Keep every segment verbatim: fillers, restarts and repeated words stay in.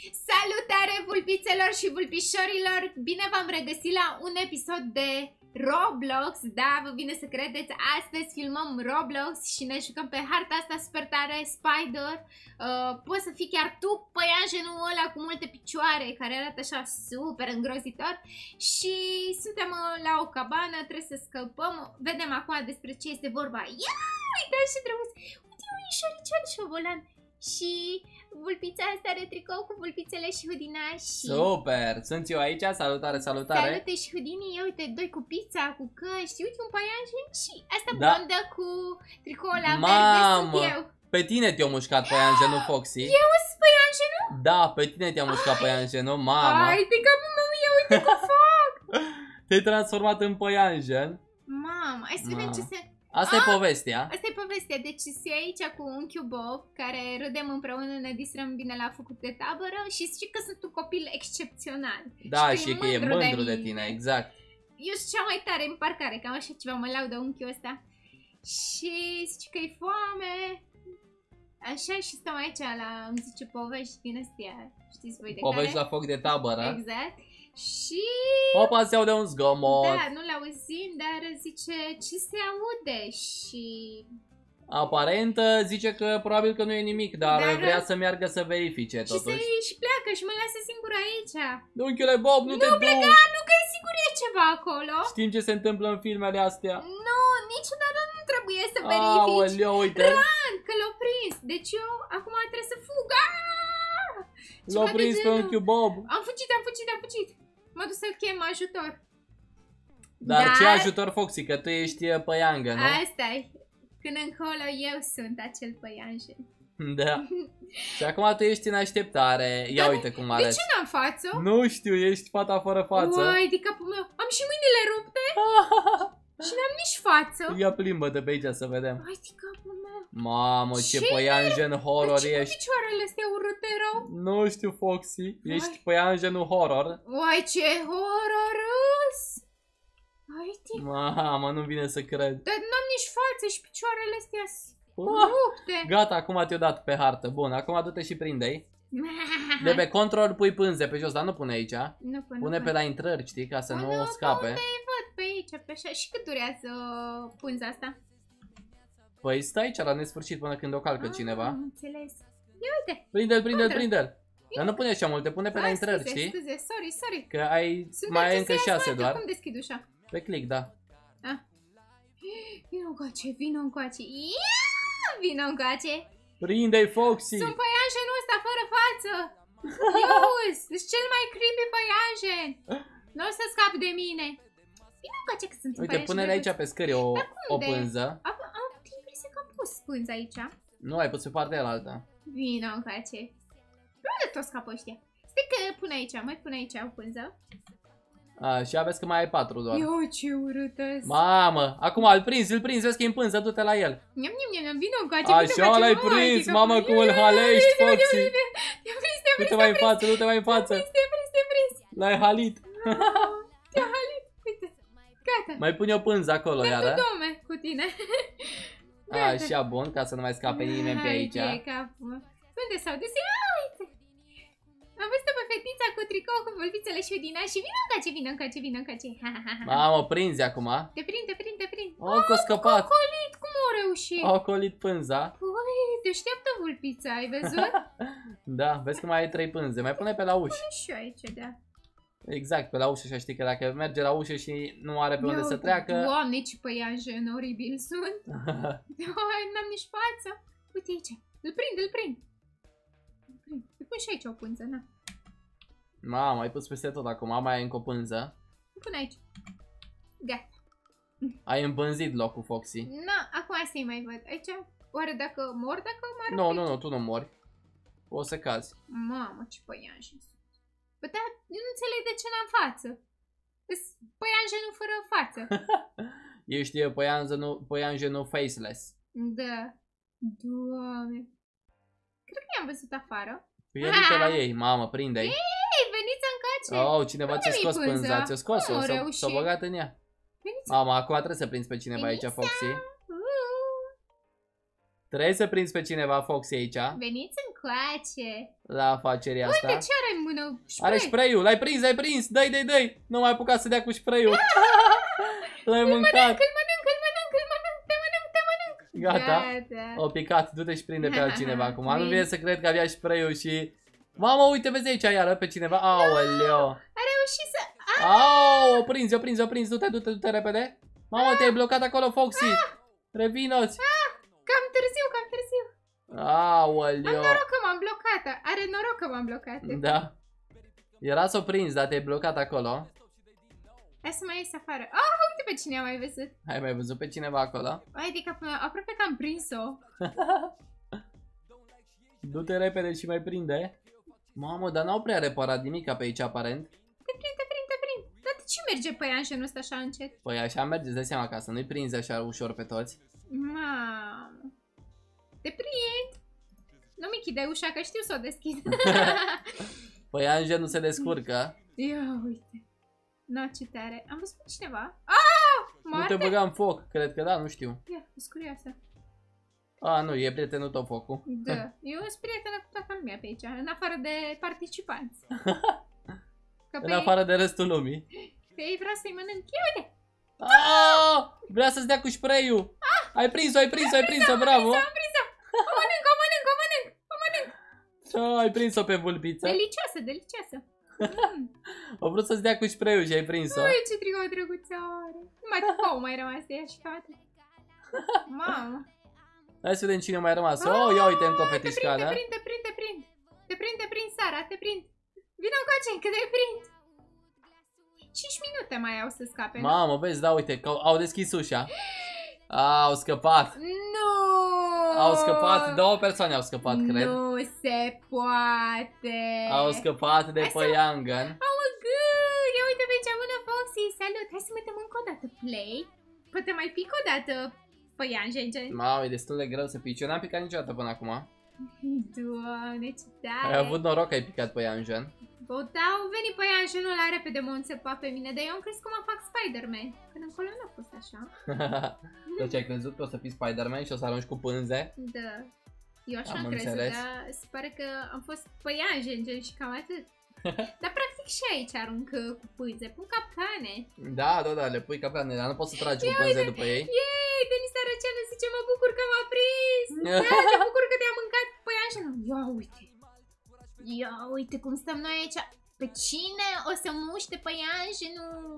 Salutare vulpițelor și vulpișorilor! Bine v-am regăsit la un episod de Roblox. Da, vă vine să credeți, astăzi filmăm Roblox și ne jucăm pe harta asta super tare, Spider. uh, Poți să fii chiar tu, păianjenul ăla cu multe picioare, care arată așa super îngrozitor. Și suntem uh, la o cabană, trebuie să scăpăm. Vedem acum despre ce este vorba. Ia, uite ce drăguț! Uite un șoricel șobolan. Și vulpița asta are tricou cu vulpițele și hudinași. Super! Sunt eu aici, salutare, salutare! Salute și hudinii, uite, doi cu pizza, cu căști, uite un paianjen și asta Da. blondă cu tricoul la Mamă! verde sunt eu. Pe tine te-a mușcat păianjenul, Foxy. Eu sunt paianjenul? Da, pe tine te-a mușcat păianjenul, mamă! Ai, de capul meu, ia uite cum fac! Te-ai transformat în păianjen. Mamă, hai să vedem Mamă. ce se... Asta e povestea. Asta e povestea, deci sunt aici cu unchiul Bob, care râdem împreună, ne distrăm bine la făcut de tabără și zice că sunt un copil excepțional. Da, și, și că e mândru de tine, exact. Eu sunt cea mai tare în parcare, cam așa ceva mă laudă unchiul ăsta. Și zice că e foame. Așa și stăm aici la, îmi zice, povești din astea, știți voi de Povești care? la foc de tabără. Exact. Și... Opa, se aude un zgomot. Da, nu l-auzim, dar zice ce se aude și... Aparent zice că probabil că nu e nimic, dar, Dar- vrea să meargă să verifice Și se totuși. și pleacă și mă lasă singur aici. Unchiule Bob, nu, Nu te pleca, duci! nu că e sigur e ceva acolo. Știm ce se întâmplă în filmele astea. Nu, niciodată nu trebuie să verifici. Aoleu, uite. Că l-au prins. Deci eu acum trebuie să fug. Aaaa! L-au Ceva de prins pe genul. unchiul Bob. Am fugit, am fugit, am fugit. Mă duc să-l chem ajutor. Dar ce ajutor, Foxy, că tu ești păiangă, nu? Asta-i. Când încolo eu sunt acel păianjen. Da. Și acum tu ești în așteptare. Ia Dar uite cum De arăți. ce n-am față? Nu știu, ești fata fără față. Uai, de capul meu. Am și mâinile rupte și n-am nici față. Ia plimbă-te pe aici să vedem. Ai, de capul meu. Mamă, ce Ce? păianjen horror De ce cu ești. picioarele astea urâte rău? Nu știu, Foxy. Ești păianjenul horror. Uai, ce horrorâs! Uite, Mamă, nu vine să cred. dar n-am nici față și picioarele astea Uh, rupte. Gata, acum te-o dat pe hartă. Bun, acum du-te și prinde-i. De pe control pui pânze pe jos, dar nu pune aici. Nu până Pune pe la intrări, știi, ca să Păi nu nu, scape. Unde văd pe aici, pe așa. Și cât durează punza asta? Păi stai aici la nesfârșit până când o calcă Ah, cineva. Am înțeles. Ia uite. Prinde-l, prinde-l, Unde? prinde-l. Dar nu pune așa multe, pune pe la Ah, intrări, scuze, știi? scuze, sorry, sorry. Că ai, Sunt mai ai încă entuziasmată. șase doar. Cum deschid ușa? Pe click, da. Ah. Vino încoace, vino încoace. Ia! Vino încoace. Prinde-i, Foxy! Sunt păianjenul ăsta fără față. Ius, sunt cel mai creepy păianjen. Nu o să scap de mine. Vino încoace că sunt un Uite, păianjen pune-le drăguț. aici pe scări o, o unde? pânză. Am, am avut impresia că am pus pânza aici. Nu, ai pus pe partea aia. Vino încoace. Unde tot scapă ăștia? Stai că pun aici, mai pun aici o pânză. A, și aveți că mai ai patru doar. Eu ce urâtă. Mamă, acum îl prins, îl prins, vezi că e în pânză, du-te la el. Niam, niam, niam, niam, vino încoace. Așa l-ai prins, mamă, cum îl halești, Foxy. Te-am prins, te-am Du-te prins, mai în față, du-te mai în față. te-am prins, te-am prins. L-ai halit. Te-am halit, uite. Gata. Mai pune o pânză acolo, Pentru iară. dome cu tine. Așa, bun, ca să nu mai scape nimeni pe aici. Hai, ce capul meu. Unde s-au dus? Ia, uite. Am văzut-o pe fetița cu tricou, cu vulpițele și udina și vină încoace, vină încoace, vină încoace. Ha, ha, ha, ha. Mamă, prinzi acum. Te prind, te prind, te prind. Oh, că a scăpat. Colit, cum au reușit? Au colit pânza. Păi, deșteaptă vulpița, ai văzut? Da, vezi că mai ai trei pânze. Mai pune pe la uși. Pune și eu aici, da. Exact, pe la ușă, așa știi că dacă merge la ușă și nu are pe unde Ia să uite, treacă. Doamne, ce păianjen oribil sunt. Ai, n-am nici față. Uite aici, îl prind, îl prind. Îl prind. Îi pun și aici o pânză, na. Mamă, ai pus peste tot acum, mai ai încă o pânză. Îl pun aici. Gata. Ai împânzit locul, Foxy. Na, acum să-i mai văd. Aici, oare dacă mor, dacă mă arăt Nu, aici? nu, nu, tu nu mori. O să cazi. Mamă, ce păianjen sunt. Bă, dar eu nu înțeleg de ce n-am față. Îs păianjenul fără față. Ești păianjenul, păianjenul faceless. Da. Doamne. Cred că i-am văzut afară. Ia du-te la ei, mamă, prinde-i. Ei, veniți încoace. Oh, cineva ți-a Unde-i scos pânza? pânza, ți-a scos-o, Cum au s-a reușit? băgat în ea. Veniți. Mama, acum trebuie să prinzi pe cineva aici, Veniți. Foxy. Uh. Trebuie să prinzi pe cineva, Foxy, aici. Veniți încoace. La afacerea asta. Uite, ce are în mână? Spray. Are spray-ul, l-ai prins, l-ai prins. Dai, dai, dai. Nu mai apucat să dea cu spray-ul. L-ai mâncat. Îl mănânc, îl mănânc, îl mănânc, te mănânc, te mănânc. Gata. Gata. O picat, du-te și prinde pe altcineva acum. Nu Bine. vine să cred că avea spray-ul și... Mamă, uite, vezi aici iară pe cineva. Aoleo. A reușit să... Au, o prins, o prins, o prins. Du-te, du-te, du-te repede. Mamă, te-ai blocat acolo, Foxy. Revino-ți. Cam târziu, cam târziu. Aoleo. Am noroc că m-am blocat. Are noroc că m-am blocat. Da. Era să o prins, dar te-ai blocat acolo. Hai să mai ies afară. Ah, uite pe cine am mai văzut. Ai mai văzut pe cineva acolo? Adică aproape că am prins-o. Du-te repede și mai prinde. Mamă, dar n-au prea reparat nimica pe aici, aparent. Te prind, te prind, te prind. Dar de ce merge păianjenul ăsta așa încet? Păi așa merge, îți dai seama, ca să nu-i prinzi așa ușor pe toți. Mamă. Te prind. Nu mi închide ușa, că știu să o deschid. Păi Anje nu se descurcă. Ia uite. No, ce tare. Am văzut pe cineva. Ah! Moarte? Nu te băga în foc, cred că da, nu știu. Ia, sunt curioasă. A, nu, e prietenul tău focul. Da. Eu sunt prietenă cu toată lumea pe aici, în afară de participanți. Că În pe afară de restul lumii. Pe ei vreau să-i mănânc. Ia uite! Ah! Vrea să-ți dea cu spray-ul. Ai prins-o, ai prins-o, ai prins-o, bravo! Am prins-o! O mănânc, o mănânc, o mănânc, o mănânc! Ah, ai prins-o pe vulpiță. Delicioasă, delicioasă! Mm. A vrut să-ți dea cu spray-ul și ai prins-o. Ui, ce tricou drăguță are! Numai tricou mai rămas de ea și cam atât. Mamă! Hai să vedem cine a mai rămas. Oh, ia uite încă o fetișcană. Te prind, te prind, te prind, te prind, te prind, Sara, te prind. Vino încoace, că te prind. cinci minute mai au să scape. Mamă, vezi, da, uite, că au deschis ușa. Au scăpat. Nu! Au scăpat, două persoane au scăpat, cred. Nu se poate. Au scăpat de păiangan. Oh, gâ, ia uite pe cea bună, Foxy. Salut, hai să metăm încă o dată play. Poate mai pic o dată păianjen. Mamă, e destul de greu să pici. Eu n-am picat niciodată până acum. Doamne, ce tare. Ai avut noroc că ai picat păianjen. Bă, da, au venit păianjenul la repede, mă înțepa pe mine, dar eu am crezut că mă fac Spider-Man. Până încolo nu a fost așa. Deci ai crezut că o să fii Spider-Man și o să arunci cu pânze? Da. Eu așa Am am crezut, înțeles. dar se pare că am fost păianjen și cam atât. Dar practic și aici arunc uh, cu pânze, pun capcane. Da, da, da, le pui capcane, dar nu poți să tragi cu pânze după ei. Yay, Denis Arăceanu zice, mă bucur că m-a prins. Da, te bucur că te-a mâncat păianjenul. Ia uite. Ia uite cum stăm noi aici. Pe cine o să muște păianjenul?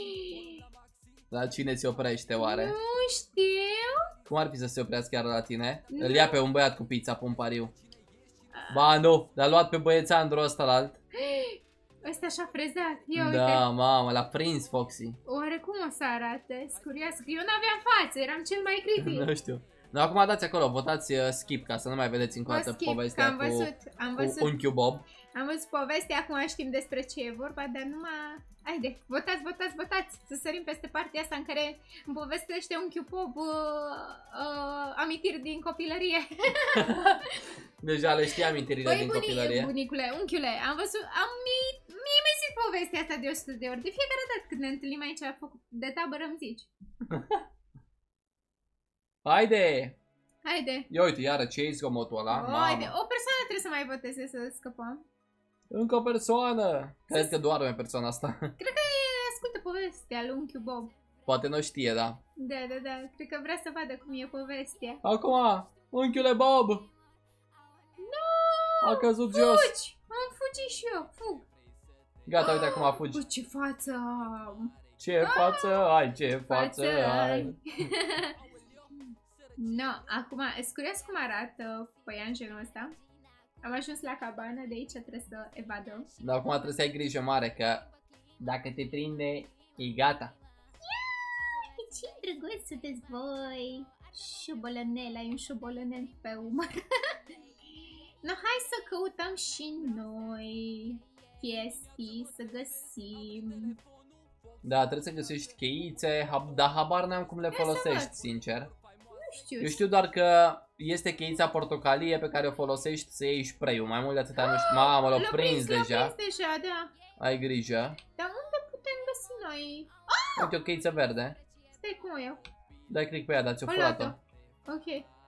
La cine ți oprește oare? Nu știu. Cum ar fi să se oprească chiar la tine? Nu. Îl ia pe un băiat cu pizza, pun pariu. Ba nu, l-a luat pe băiețandru ăsta la alt. Ăsta așa frezat. Ia uite. Da, mamă, l-a prins Foxy. Oare cum o să arate? Scurioasă, că eu n-aveam față, eram cel mai creepy. Nu știu. No, acum dați acolo, votați uh, skip ca să nu mai vedeți încă o dată skip, povestea am văzut, cu, am văzut. cu unchiul Bob. Am văzut povestea, acum știm despre ce e vorba, dar numai... Haide, votați, votați, votați! Să sărim peste partea asta în care îmi povestește unchiul Bob uh, uh, amintiri din copilărie. Deja le știi amintirile Băi, din buni, copilărie. bunicule, unchiule, am văzut, am mie, mie mi-ai zis povestea asta de o sută de ori. De fiecare dată când ne întâlnim aici de tabără îmi zici. Haide! Haide! Ia uite, iară, ce e zgomotul ăla? Haide, o persoană trebuie să mai voteze să scăpăm. Încă o persoană! Cred că doarme persoana asta. Cred că ascultă povestea lui unchiul Bob. Poate nu știe, da. Da, da, da. Cred că vrea să vadă cum e povestea. Acum, unchiule Bob! Nu! A căzut Fugi! jos. Am fugit și eu, fug. Gata, uite acum fugi. Bă, ce față am! Ce față ai, ce față ai. No, acum, ești curios cum arată păianjenul ăsta? Am ajuns la cabană, de aici trebuie să evadăm. Dar acum trebuie să ai grijă mare, că dacă te prinde, e gata. Ia, ce drăguț sunteți voi! Șobolănel, ai un șobolănel pe umăr. No, hai să căutăm și noi chestii, să găsim. Da, trebuie să găsești cheițe, dar habar n-am cum le Ia să folosești, văd. sincer. Nu știu. Eu știu doar că este cheița portocalie pe care o folosești să iei spray-ul. Mai mult de atâta nu știu. Mamă, l-a prins deja. L-a prins deja, da. Ai grijă. Dar unde putem găsi noi? Uite o cheiță verde. Stai, cum o iau? Dai click pe ea, dar ți-o O furat-o. luat-o. Ok.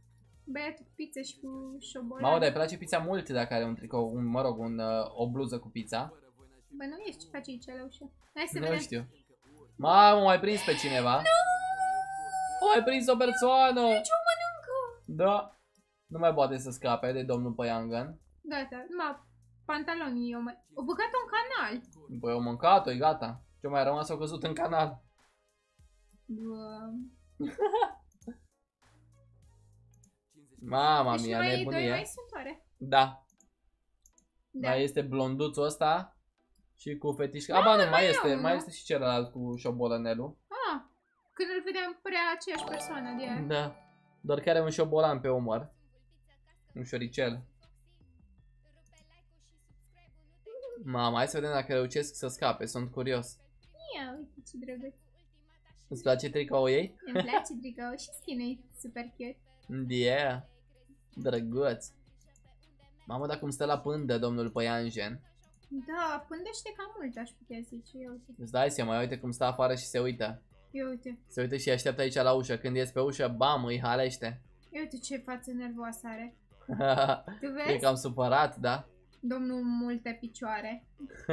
Băiatul cu pizza și cu șobolan. Mamă, dar îi place pizza mult dacă are un tricou, un, mă rog, un, uh, o bluză cu pizza. Bă, nu ești ce face aici la ușă. Hai să Nu vedem. știu. Mamă, mai prins pe cineva. Nu! O, ai prins o persoană. Deci o mănâncă. Da. Nu mai poate să scape de domnul Păiangan. Gata, numai pantalonii eu mai... O băgat-o în canal. Păi au mâncat-o, e gata. Ce mai rămas, au căzut în canal. Bă. Mama Deci mia, mai, doi nebunie. mai sunt oare? Da. Da. Mai este blonduțul ăsta. Și cu fetișca. Aba nu, mai este, unul. mai este și celălalt cu șobolănelul. Ah, când îl vedeam părea aceeași persoană de aia. Da. Doar că are un șobolan pe umăr. Un șoricel. Mama, hai să vedem dacă reușesc să scape, sunt curios. Ia, uite ce drăguț. Îți place tricoul ei? Îmi place tricou și skin e super cute. Yeah. Drăguț. Mamă, dar cum stă la pândă domnul Păianjen. Da, pândește cam mult, aș putea zice. Ia uite. Îți dai seama, uite cum stă afară și se uită. Ia uite. Se uită și așteaptă aici la ușă. Când ies pe ușă, bam, îi halește. Ia uite ce față nervoasă are. Tu E vezi? cam supărat, da? Domnul multe picioare.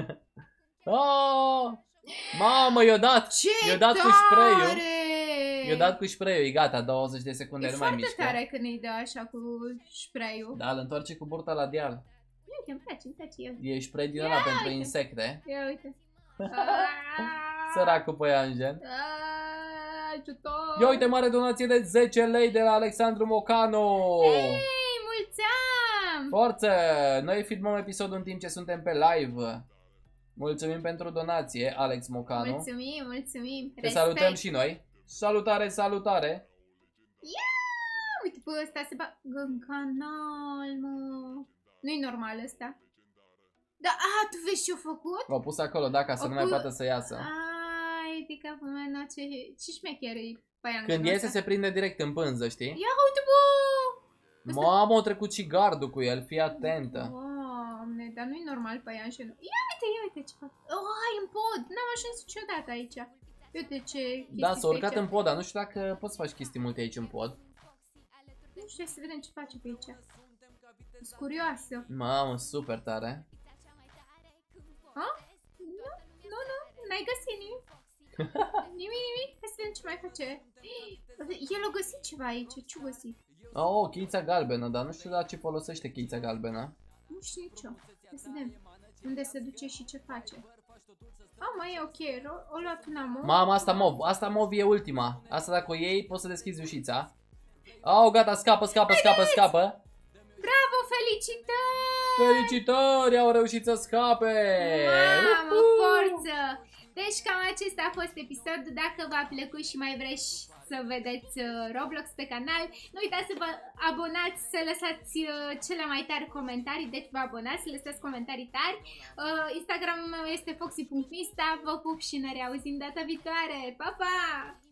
Oh! Mamă, i-a dat! Ce I-a dat tare! cu spray-ul. I-a dat cu spray-ul, e gata, douăzeci de secunde, E nu mai foarte mișcă. tare când îi dă așa cu spray-ul. Da, îl întoarce cu burta la deal. Uite, îmi place, îmi place eu. E spray din Ia ăla pentru uite. insecte. Ia uite. Aaaa! Săracul Păianjen. Aaaa, ajutor! Ia uite, mare donație de zece lei de la Alexandru Mocanu. Hei, mulți ani! Forță! Noi filmăm episodul în timp ce suntem pe live. Mulțumim pentru donație, Alex Mocanu. Mulțumim, mulțumim. Te salutăm și noi. Salutare, salutare. Uite, pe ăsta se bagă în canal, mă. Nu-i normal ăsta. Da, a, tu vezi ce-a făcut? V-au pus acolo, da, ca să Au nu mai pus- poată să iasă. Ai, de capul meu, no, ce, ce șmecher e păianul Când ăsta. iese se prinde direct în pânză, știi? Ia uite, bă! Mamă, a trecut și gardul cu el, fii atentă. Doamne, dar nu-i normal păianjenul. Ia uite, ia uite ce fac. Oh, ai în pod! N-am ajuns niciodată aici. Uite ce chestii Da, s-a urcat aici. în pod, dar nu știu dacă poți să faci chestii multe aici în pod. Nu știu, să vedem ce face pe aici. Sunt curioasă. Mamă, super tare. Ha? Nu, nu, nu, n-ai găsit nimic. Nimic, nimic. Hai să vedem ce mai face. El a găsit ceva aici. Ce-a găsit? Oh, cheița galbenă, dar nu știu la ce folosește cheița galbenă. Nu știu nicio. Hai să vedem unde se duce și ce face. Ah, mai e ok. O, o luat un amor. Mama, asta mov. Asta mov e ultima. Asta dacă o iei, poți să deschizi ușița. Oh, gata, scapă, scapă, scapă, scapă. Bravo, felicitări! Felicitări, au reușit să scape. Mamă, forță! Deci cam acesta a fost episodul. Dacă v-a plăcut și mai vreți să vedeți Roblox pe canal, nu uitați să vă abonați, să lăsați cele mai tari comentarii. Deci vă abonați, să lăsați comentarii tari. Instagramul meu este foxy punct mista. Vă pup și ne reauzim data viitoare. Pa, pa!